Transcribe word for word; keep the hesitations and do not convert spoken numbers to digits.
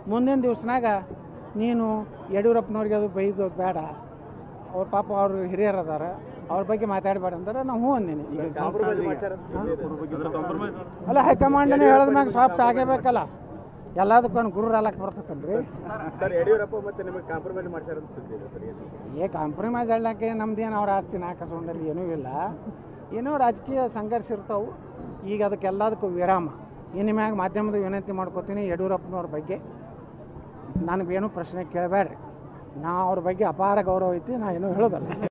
ಮುಂದಿನ ದಿವ್ಸನಾಗ ನೀನು ಯಡಿಯೂರಪ್ಪನವ್ರಿಗೆ ಅದು ಬೈದು ಬೇಡ, ಅವ್ರ ಪಾಪ ಅವರು ಹಿರಿಯರು ಅದಾರ, ಅವ್ರ ಬಗ್ಗೆ ಮಾತಾಡಬೇಡ ಅಂದ್ರೆ ನಾವು ಹ್ಞೂ ಅಂದೀನಿ. ಅಲ್ಲ, ಹೈಕಮಾಂಡನೇ ಹೇಳಿದ ಮ್ಯಾಗ ಸಾಫ್ಟ್ ಆಗೇಬೇಕಲ್ಲ, ಎಲ್ಲದಕ್ಕೂ ಗುರು ರಾಲಕ್ಕೆ ಬರ್ತೈತಲ್ರಿ. ಯಡಿಯೂರಪ್ಪ ಮತ್ತೆ ನಿಮಗೆ ಕಾಂಪ್ರಮೈಸ್ ಮಾಡ್ತಾರೆ? ಏ ಕಾಂಪ್ರಮೈಸ್ ಹೇಳಕ್ಕೆ ನಮ್ದೇನು ಅವ್ರ ಆಸ್ತಿ ನಾಲ್ಕು ಏನೂ ಇಲ್ಲ, ಏನೋ ರಾಜಕೀಯ ಸಂಘರ್ಷ ಇರ್ತಾವೆ. ಈಗ ಅದಕ್ಕೆಲ್ಲದಕ್ಕೂ ವಿರಾಮ. ಇನ್ನು ಮ್ಯಾಗ ಮಾಧ್ಯಮದ ವಿನಂತಿ ಮಾಡ್ಕೋತೀನಿ, ಯಡಿಯೂರಪ್ಪನವ್ರ ಬಗ್ಗೆ ನನಗೇನು ಪ್ರಶ್ನೆ ಕೇಳಬೇಡ್ರಿ. ನಾ ಅವ್ರ ಬಗ್ಗೆ ಅಪಾರ ಗೌರವ ಐತಿ, ನಾ ಏನೂ ಹೇಳೋದಲ್ಲ.